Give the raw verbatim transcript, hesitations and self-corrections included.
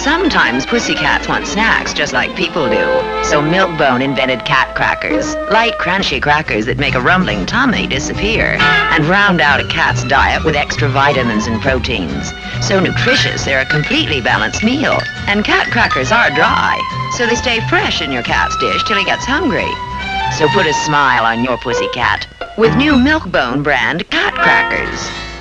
Sometimes pussycats want snacks just like people do. So Milkbone invented cat crackers. Light, crunchy crackers that make a rumbling tummy disappear and round out a cat's diet with extra vitamins and proteins. So nutritious, they're a completely balanced meal. And cat crackers are dry, so they stay fresh in your cat's dish till he gets hungry. So put a smile on your pussycat with new Milkbone brand cat crackers.